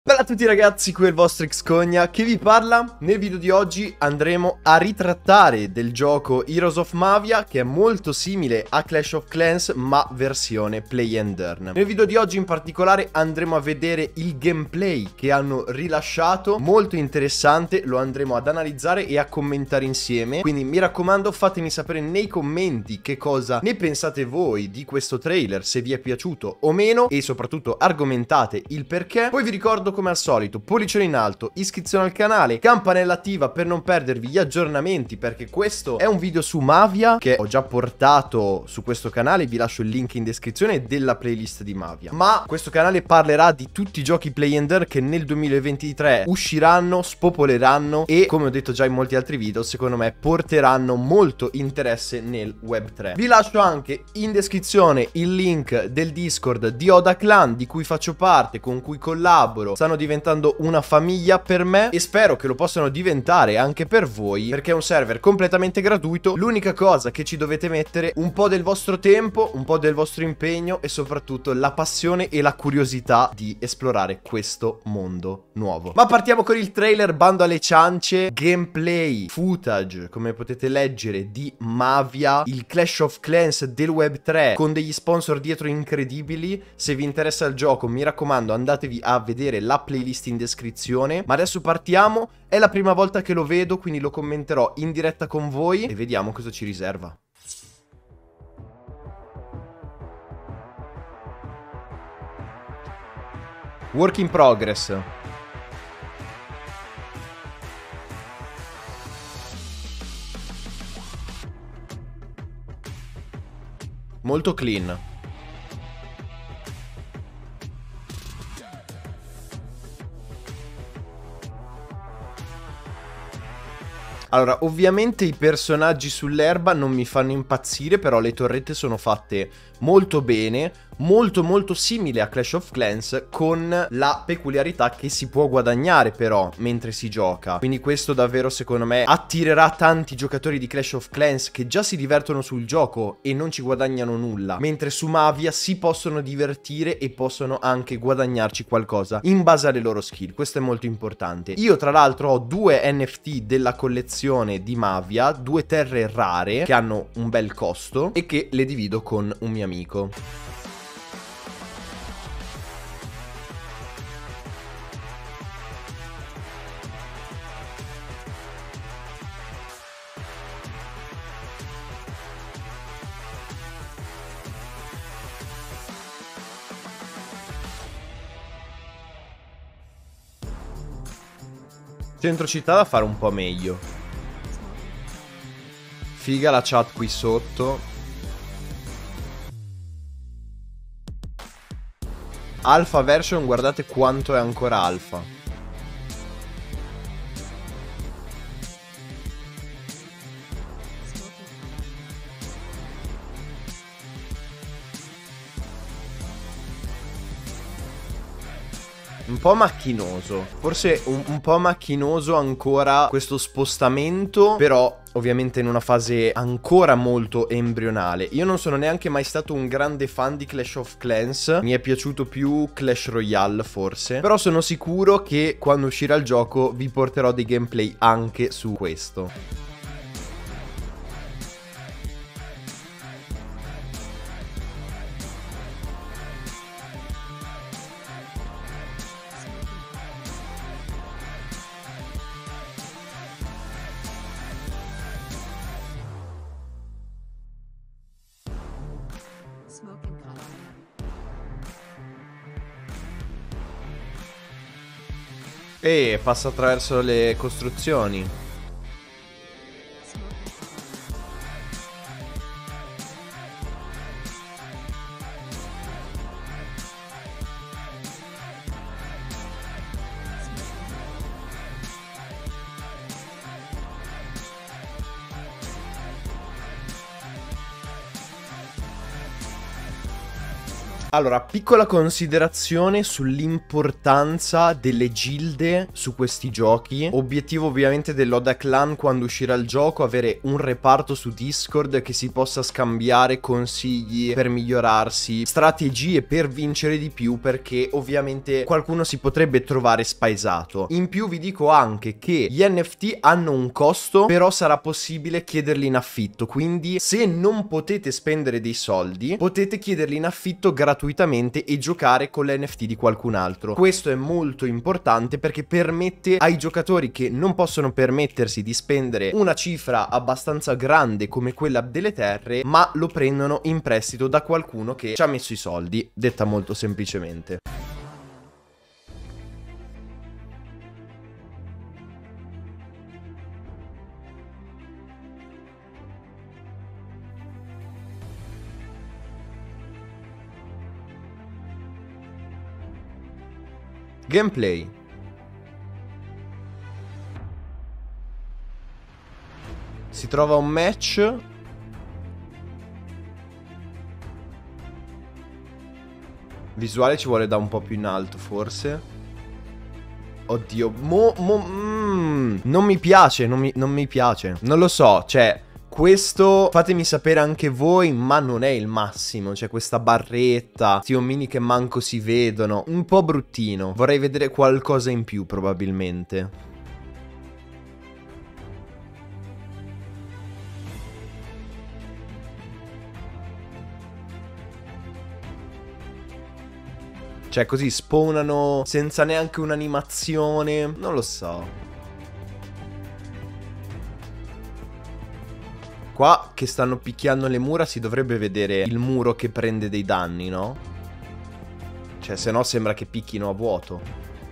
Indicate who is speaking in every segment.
Speaker 1: Bella a tutti ragazzi, qui è il vostro Xcogna che vi parla. Nel video di oggi andremo a ritrattare del gioco Heroes of Mavia, che è molto simile a Clash of Clans ma versione Play and Earn. Nel video di oggi in particolare andremo a vedere il gameplay che hanno rilasciato, molto interessante, lo andremo ad analizzare e a commentare insieme. Quindi mi raccomando, fatemi sapere nei commenti che cosa ne pensate voi di questo trailer, se vi è piaciuto o meno, e soprattutto argomentate il perché. Poi vi ricordo, come al solito, pollicione in alto, iscrizione al canale, campanella attiva per non perdervi gli aggiornamenti, perché questo è un video su Mavia che ho già portato su questo canale. Vi lascio il link in descrizione della playlist di Mavia, ma questo canale parlerà di tutti i giochi Play and Earn che nel 2023 usciranno, spopoleranno e, come ho detto già in molti altri video, secondo me porteranno molto interesse nel web 3. Vi lascio anche in descrizione il link del Discord di Oda Clan, di cui faccio parte, con cui collaboro. Stanno diventando una famiglia per me e spero che lo possano diventare anche per voi, perché è un server completamente gratuito. L'unica cosa che ci dovete mettere un po' del vostro tempo, un po' del vostro impegno e soprattutto la passione e la curiosità di esplorare questo mondo nuovo. Ma partiamo con il trailer, bando alle ciance, gameplay, footage, come potete leggere, di Mavia, il Clash of Clans del web 3 con degli sponsor dietro incredibili. Se vi interessa il gioco, mi raccomando, andatevi a vedere la playlist in descrizione. Ma adesso partiamo, è la prima volta che lo vedo, quindi lo commenterò in diretta con voi e vediamo cosa ci riserva. Work in progress. Molto clean. Allora, ovviamente i personaggi sull'erba non mi fanno impazzire, però le torrette sono fatte molto bene, molto simile a Clash of Clans, con la peculiarità che si può guadagnare però mentre si gioca. Quindi questo davvero secondo me attirerà tanti giocatori di Clash of Clans che già si divertono sul gioco e non ci guadagnano nulla, mentre su Mavia si possono divertire e possono anche guadagnarci qualcosa in base alle loro skill. Questo è molto importante. Io tra l'altro ho 2 NFT della collezione di Mavia, 2 terre rare che hanno un bel costo e che le divido con un mio amico. Centro città da fare un po' meglio. Figa la chat qui sotto. Alpha version, guardate quanto è ancora alfa. Un po' macchinoso, forse un po' macchinoso ancora questo spostamento, però ovviamente in una fase ancora molto embrionale. Io non sono neanche mai stato un grande fan di Clash of Clans, mi è piaciuto più Clash Royale forse, però sono sicuro che quando uscirà il gioco vi porterò dei gameplay anche su questo. E passa attraverso le costruzioni. Allora, piccola considerazione sull'importanza delle gilde su questi giochi. Obiettivo ovviamente dell'Oda Clan quando uscirà il gioco, avere un reparto su Discord che si possa scambiare consigli per migliorarsi, strategie per vincere di più, perché ovviamente qualcuno si potrebbe trovare spaesato. In più vi dico anche che gli NFT hanno un costo, però sarà possibile chiederli in affitto, quindi se non potete spendere dei soldi, potete chiederli in affitto gratuitamente e giocare con l'NFT di qualcun altro. Questo è molto importante perché permette ai giocatori che non possono permettersi di spendere una cifra abbastanza grande come quella delle terre, ma lo prendono in prestito da qualcuno che ci ha messo i soldi, detta molto semplicemente. Gameplay. Si trova un match. Visuale ci vuole da un po' più in alto forse. Oddio, non mi piace, non mi piace. Non lo so, cioè, questo fatemi sapere anche voi, ma non è il massimo. C'è questa barretta, questi omini che manco si vedono. Un po' bruttino. Vorrei vedere qualcosa in più probabilmente. Cioè così spawnano senza neanche un'animazione. Non lo so. Qua che stanno picchiando le mura si dovrebbe vedere il muro che prende dei danni, no? Cioè se no sembra che picchino a vuoto.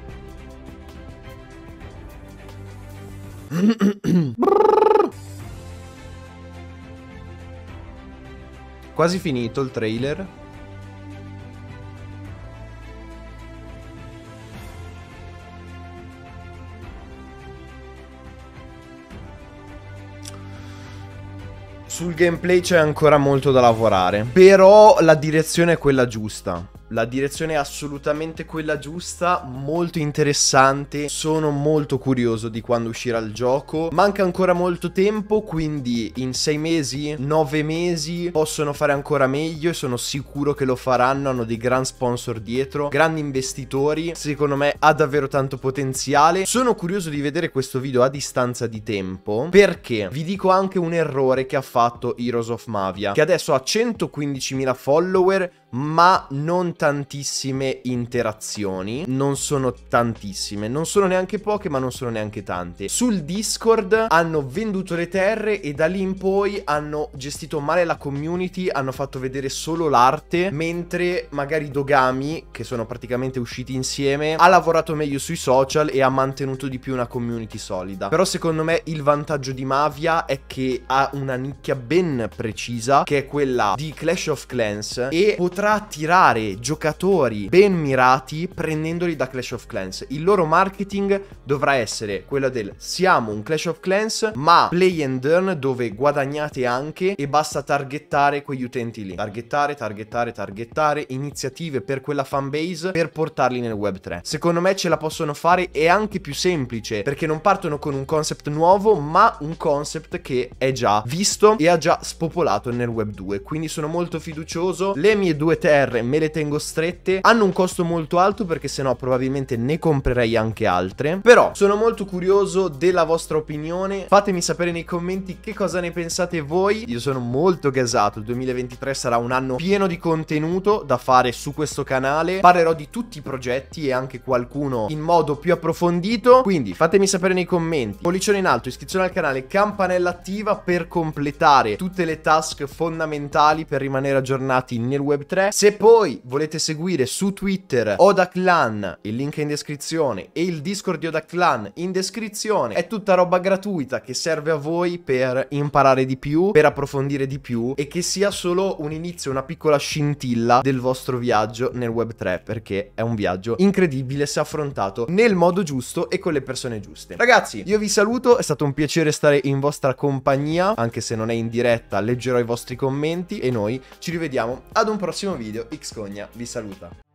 Speaker 1: Quasi finito il trailer. Sul gameplay c'è ancora molto da lavorare, però la direzione è quella giusta. La direzione è assolutamente quella giusta, molto interessante, sono molto curioso di quando uscirà il gioco. Manca ancora molto tempo, quindi in 6 mesi, 9 mesi possono fare ancora meglio e sono sicuro che lo faranno, hanno dei gran sponsor dietro, grandi investitori, secondo me ha davvero tanto potenziale. Sono curioso di vedere questo video a distanza di tempo, perché vi dico anche un errore che ha fatto Heroes of Mavia, che adesso ha 115.000 follower, ma non tantissime interazioni. Non sono tantissime, non sono neanche poche, ma non sono neanche tante. Sul Discord hanno venduto le terre e da lì in poi hanno gestito male la community, hanno fatto vedere solo l'arte, mentre magari Dogami, che sono praticamente usciti insieme, ha lavorato meglio sui social e ha mantenuto di più una community solida. Però secondo me il vantaggio di Mavia è che ha una nicchia ben precisa, che è quella di Clash of Clans, e potrà attirare giocatori ben mirati prendendoli da Clash of Clans. Il loro marketing dovrà essere quello del siamo un Clash of Clans ma play and earn, dove guadagnate anche e basta targettare quegli utenti lì. Targettare iniziative per quella fanbase per portarli nel web 3. Secondo me ce la possono fare, è anche più semplice perché non partono con un concept nuovo ma un concept che è già visto e ha già spopolato nel web 2. Quindi sono molto fiducioso. Le mie due terre me le tengo strette, hanno un costo molto alto perché sennò probabilmente ne comprerei anche altre, però sono molto curioso della vostra opinione. Fatemi sapere nei commenti che cosa ne pensate voi. Io sono molto gasato, il 2023 sarà un anno pieno di contenuto da fare su questo canale, parlerò di tutti i progetti e anche qualcuno in modo più approfondito, quindi fatemi sapere nei commenti. Pollicione in alto, iscrizione al canale, campanella attiva per completare tutte le task fondamentali per rimanere aggiornati nel web 3. Se poi volete seguire su Twitter Oda Clan, il link è in descrizione, e il Discord di Oda Clan in descrizione. È tutta roba gratuita che serve a voi per imparare di più, per approfondire di più, e che sia solo un inizio, una piccola scintilla del vostro viaggio nel web 3, perché è un viaggio incredibile se affrontato nel modo giusto e con le persone giuste. Ragazzi, io vi saluto, è stato un piacere stare in vostra compagnia, anche se non è in diretta, leggerò i vostri commenti e noi ci rivediamo ad un prossimo video. Xcogna. vi saluta.